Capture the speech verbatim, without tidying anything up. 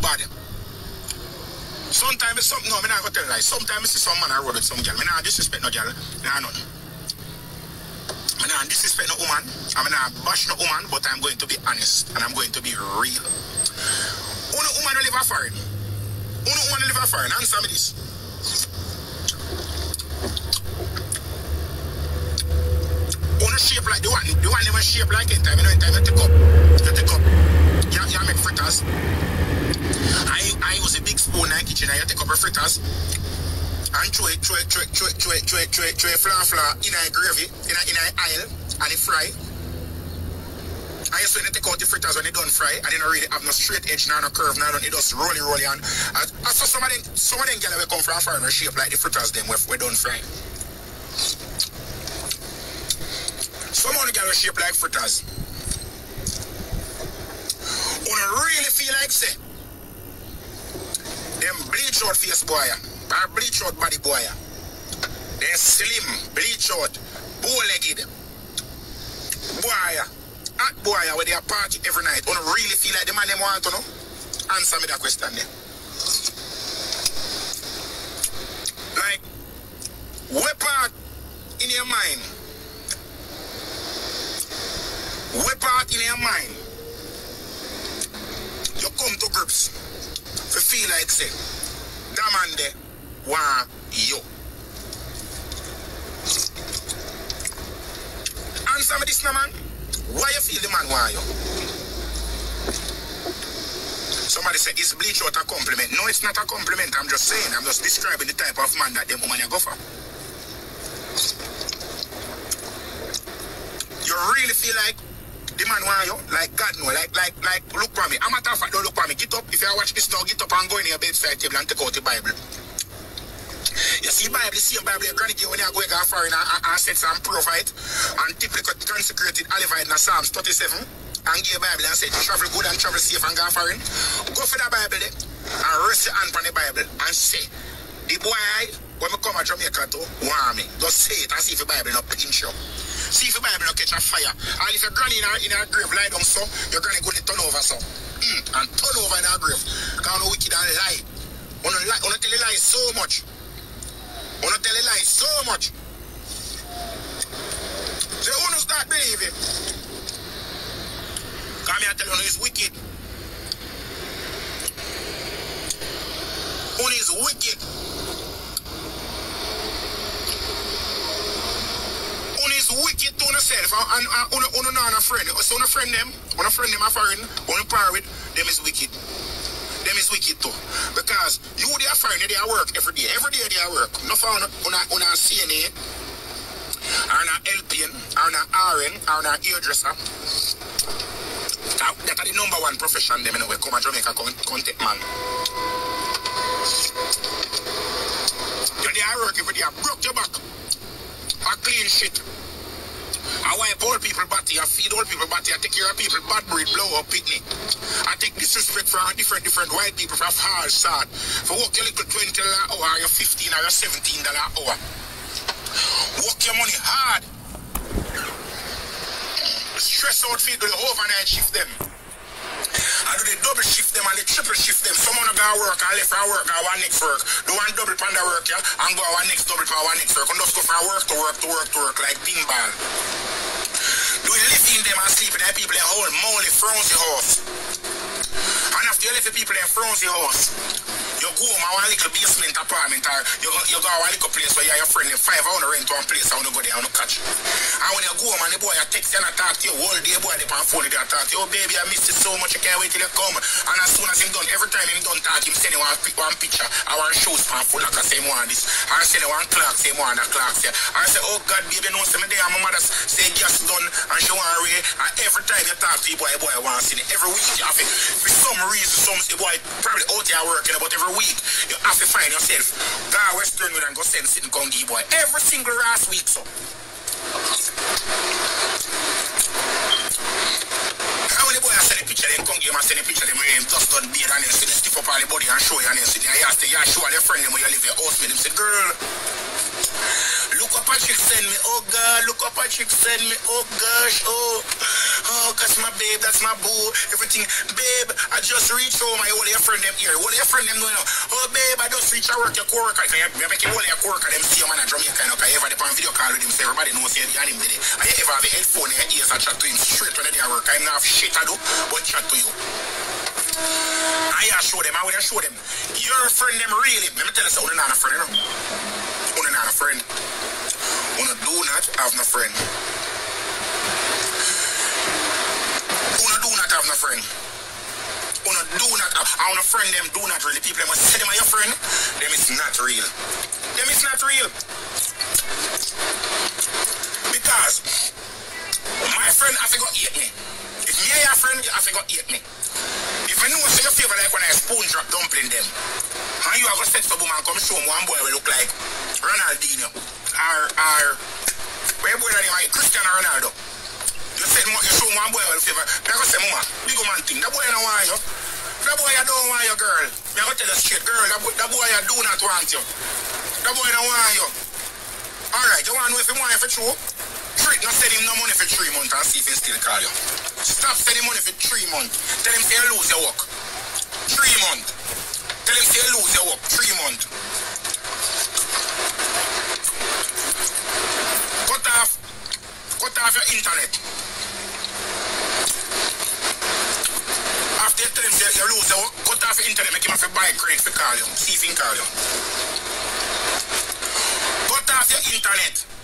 bad. Sometimes it's something, no, I'm not going to tell you. Sometimes it's some man I road with some girl. I'm not disrespect no girl. Nah, nothing. I'm not disrespect no woman. I'm not bash no woman, but I'm going to be honest and I'm going to be real. Uno woman will live a foreign. Uno woman will live a foreign. Answer me this. Uno shape like the one, the one never shape like in time. You know, in time you take up. You take up. You, you make fritters. I I use a big spoon in the kitchen and you take up a fritters. And throw it, throw it, throw it, throw it, throw it, throw it, throw it, throw it, flour, flour in a gravy, in a, in a oil, and it fry. And you so you take out the fritters when it done fry, and you don't really have no straight edge, no, no curve, no, no, it just rolly, rolly, and, and, and so some of them, some of them girls will come from a foreign shape like the fritters them, we done fry. Some of the girls shape like fritters. When you really feel like say, them bleach out face boy, or bleach out body boy. They slim, bleach out, bow-legged. Boy, hot boy where they are party every night. You really feel like the man them want to know? Answer me that question there. Like, what part in your mind? What part in your mind? You come to grips. You feel like say, that man there want you. Answer me this now, man. Why you feel the man want you? Somebody said, is bleach out a compliment? No, it's not a compliment. I'm just saying. I'm just describing the type of man that them woman you go for. You really feel like the man want you? Like God no. Like, like, like, look for me. I'm a tough, don't look for me. Get up. If you watch this now, get up and go in your bedside table and take out the Bible. You see Bible, the same Bible you're going to get when you're going to go far in and set some profite and typically consecrated Olivite in Psalms thirty-seven and give Bible and say travel good and travel safe and go far in. Go for the Bible there and rest your hand on the Bible and say, the boy, when I come to Jamaica to warm me, just say it and see if the Bible not pinch you. See if the Bible not catch a fire. And if your granny in her, in her grave lie down so, your granny going to turn over so. Mm, and turn over in her grave. Because no wicked and lie. You don't lie, you tell a lie so much. I want to tell a lie so much. So you want to start believing. Come here and tell you, it's wicked. One is wicked. One is wicked to yourself. And one is not a friend. So one friend them, one friend them a foreign, one par with them is wicked. Them is wicked too. Because you they are foreign, they are work every day. Every day they are work. No for on a C N A, or an L P N, or an R N, or an hairdresser. That, that are the number one profession them, you know, we come to Jamaica contact man. You they are work every day, broke your back. A clean shit. I wipe all people body, I feed all people body, I take care of people, bad breed, blow up, picnic. I take disrespect from different different white people from hard start. For work your little twenty dollars an hour, your fifteen or your seventeen dollars an hour. Work your money hard. Stress out people, the overnight shift them. I do the double shift them and the triple shift them. Someone go work, I left for work, I want next work. Do one double panda work, yeah, and go our next double for our next work. And just go from work to work to work to work like pinball. Do you live in them and sleep in the people in whole moldy, frozen house? And after you left the people in frozen house, you go home to one little basement apartment or you go, you go to one little place where you have your friend in five hours rent to one place and you go there and you catch. And when you go home and the boy you text you and talk to you, all day boy they on phone they talk to you, oh baby I missed it so much, I can't wait till you come. And as soon as him done, every time him done talk, him send you one, one picture, I want shoes pan full like I say one this. I send you one clock, say one that clock say. I say, oh God baby, no say me there and my mother say gas done and she want to read. And every time you talk to the boy, the boy wants to see it. Every week you have it. For some reason, some the boy probably out here working, but every week you have to find yourself. Go to Western with and go send sit and come give boy. Every single last week, so. How many boy I send a picture, then come give him and send a picture, them rain, just done beard and then see the lift up all the body and show you and then sit there. You ask, you show all your friend them where you live your house with them. Say, girl, look up a chick send me, oh God, look up a chick send me, oh gosh, oh, oh, that's my babe, that's my boo, everything, babe, I just reach home, I hold your friend them here, hold your friend them know, oh babe, I just reach, I work your co-worker, you make you hold your co-worker, them see your man a Jamaica, you know, because you ever depend on video call with him, so everybody knows you and him did it, and you ever have a headphone in your ears and chat to him straight when they work, I'm not have shit I do, but chat to you. I show them, I will show them, your friend them really, let me tell you something, not a friend, you know, you're not a friend. Una do not have no friend. Una do not have no friend. Una do not have. I want a friend them do not really. People must say them are your friend. Them is not real. Them is not real. Because my friend have to go eat me. If me and your friend, you have to go eat me. If I know say your favor like when I spoon drop dumpling them, and you have to set for woman come show me one boy will look like Ronaldinho. Or, or, where boy that name, Cristiano Ronaldo. You said, you show one boy will favor. I go say, mama, big man thing. That boy don't want you. That boy you don't want you, girl. I go tell you straight, girl. That boy, that boy you do not want you. That boy don't want you. Alright, you want to know if you want you for true? Trick, not send him no money for three months and see if he still call you. Stop sending money for three months. Tell him say you lose your work. Three months. Tell him say you lose your work. Three months. Cut off, cut off your internet. After you tell him say you lose your work, cut off your internet, make him have to buy credit to call you. See if he can call you. Cut off your internet.